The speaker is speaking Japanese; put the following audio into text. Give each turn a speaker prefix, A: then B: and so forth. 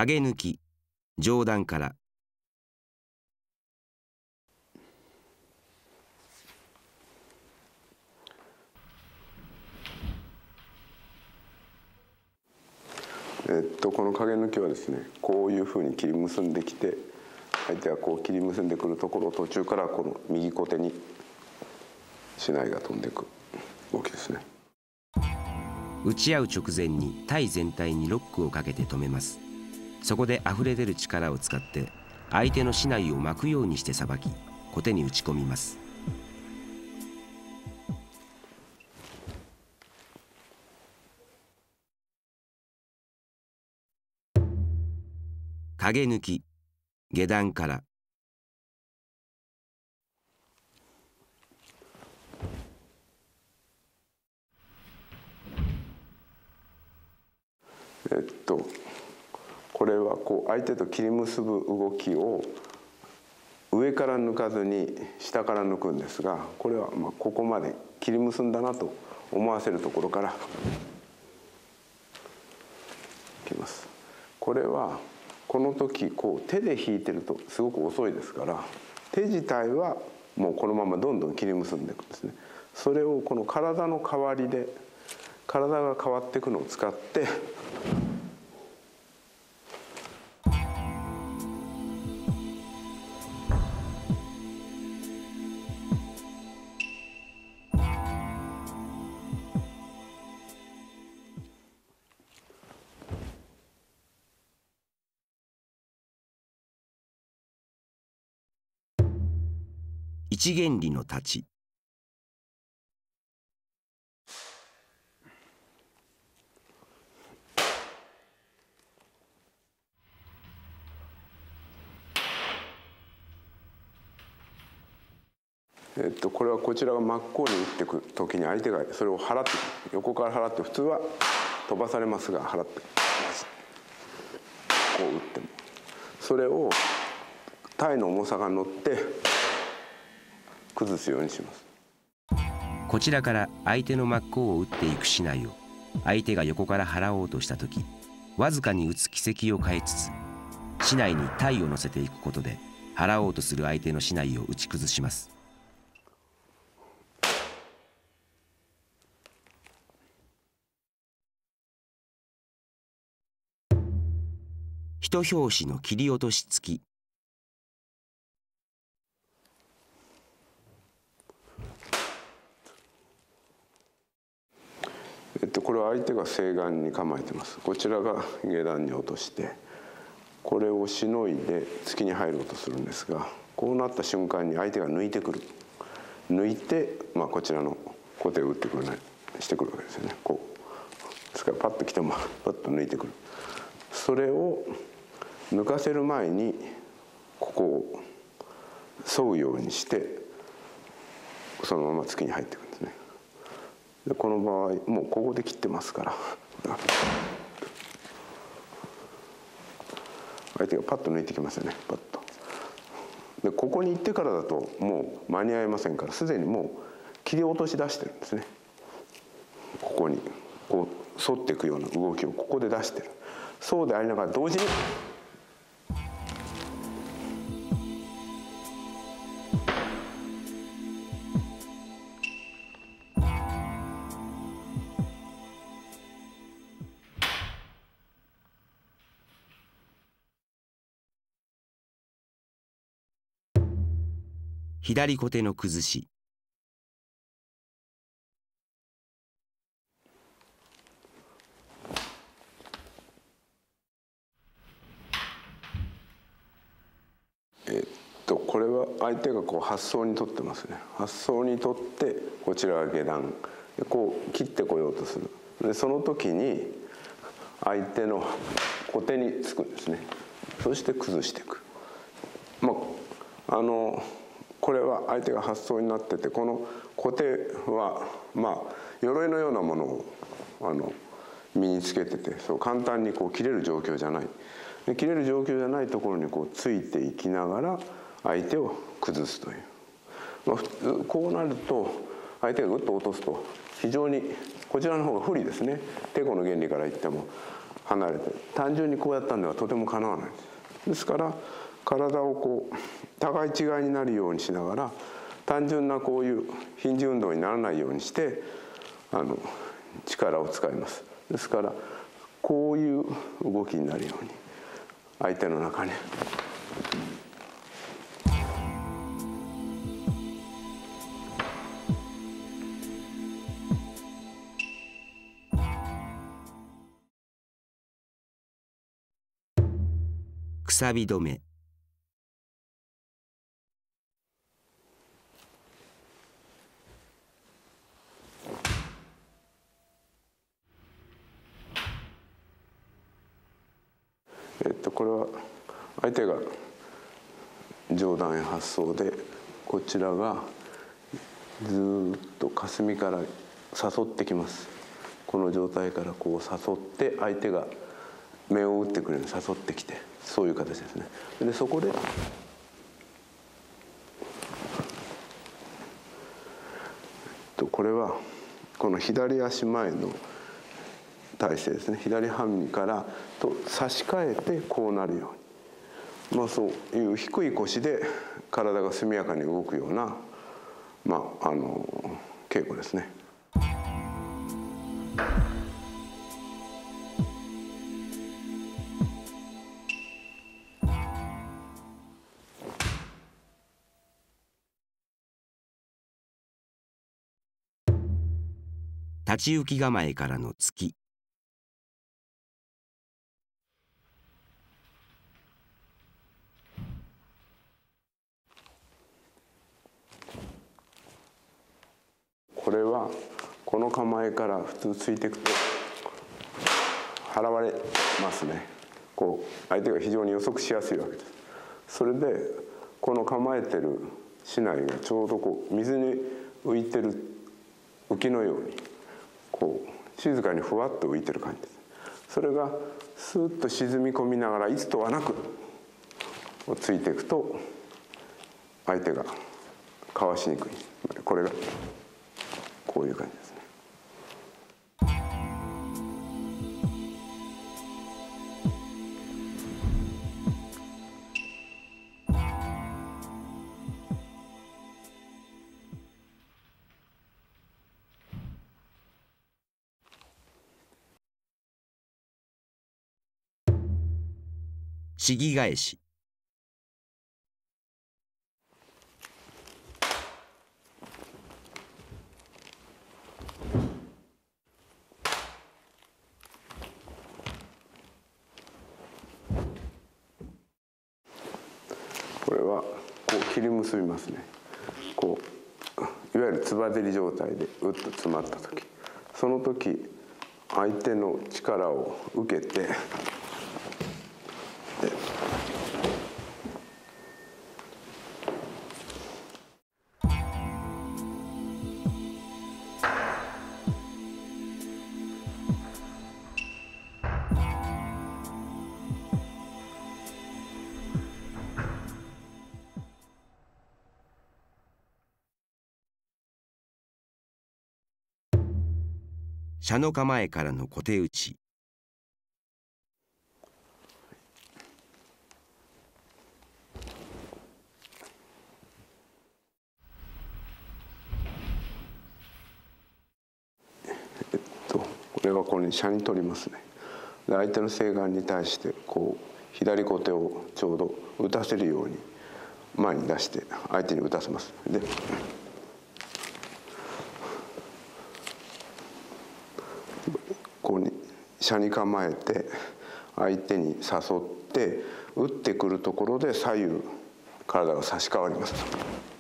A: 影抜き、上段から。
B: この影抜きはですね、こういうふうに切り結んできて、相手がこう切り結んでくるところを途中からこの右小手に竹刀が飛んでいく動きですね。
A: 打ち合う直前に体全体にロックをかけて止めます。そこで溢れ出る力を使って相手の竹刀を巻くようにしてさばき、小手に打ち込みます。影抜き、下段から。
B: これはこう相手と切り結ぶ動きを上から抜かずに下から抜くんですが、これはここまで切り結んだなと思わせるところからいきます。これはこの時こう手で引いてるとすごく遅いですから、手自体はもうこのままどんどん切り結んでいくんですね。それをこの体の代わりで、体が変わっていくのを使って
A: 一元理の太刀。
B: これはこちらが真っ向に打っていく時に相手がそれを払って、横から払って、普通は飛ばされますが払ってこう打っても、それを体の重さが乗って崩すようにします。
A: こちらから相手の真っ向を打っていく竹刀を相手が横から払おうとした時、わずかに打つ軌跡を変えつつ竹刀に体を乗せていくことで払おうとする相手の竹刀を打ち崩します。一拍子の切り落とし付き。
B: これは相手が正眼に構えてます。こちらが下段に落として、これをしのいで突きに入ろうとするんですが、こうなった瞬間に相手が抜いてくる。抜いて、こちらの小手を打ってくるしてくるわけですよね。こうですからパッと来てもパッと抜いてくる。それを抜かせる前にここを沿うようにしてそのまま突きに入っていくんですね。でこの場合もうここで切ってますから相手がパッと抜いてきますよね。パッとでここに行ってからだともう間に合いませんから、すでにもう切り落とし出してるんですね。ここにこう沿っていくような動きをここで出してる。そうでありながら同時に
A: 左小手の崩し。
B: これは相手がこう発想に取ってますね。発想に取ってこちらが下段でこう切ってこようとする。でその時に相手の小手につくんですね。そして崩していく。これは相手が発想になってて、この小手は鎧のようなものを身につけてて、そう簡単にこう切れる状況じゃない。で切れる状況じゃないところにこうついていきながら相手を崩すという、普通こうなると相手がグッと落とすと非常にこちらの方が不利ですね。てこの原理から言っても離れて、単純にこうやったんではとてもかなわないんです。ですから体をこう互い違いになるようにしながら、単純なこういうヒンジ運動にならないようにして力を使います。ですからこういう動きになるように相手の中に
A: くさび止め。
B: これは相手が上段へ発想で、こちらがずっと霞から誘ってきます。この状態からこう誘って相手が面を打ってくれるように誘ってきて、そういう形ですね。でそこでこれはこの左足前の体勢ですね。左半身からと差し替えてこうなるように、そういう低い腰で体が速やかに動くような、稽古ですね。
A: 立ち浮き構えからの突き。
B: これはこの構えから普通突いていくと払われますね。こう相手が非常に予測しやすいわけです。それでこの構えてる竹刀がちょうどこう水に浮いてる浮きのようにこう静かにふわっと浮いてる感じです。それがスーッと沈み込みながらいつとはなくついていくと相手がかわしにくい。これがこういう感じですね。
A: しぎ返し。
B: これはこう切り結びますね。こういわゆるつばぜり状態でうっと詰まった時、その時相手の力を受けて
A: 車の構えからの小手打ち。
B: これはこれに車に取りますね。で相手の正眼に対してこう左小手をちょうど打たせるように前に出して相手に打たせます。でこうに車に構えて相手に誘って打ってくるところで左右体が差し替わります。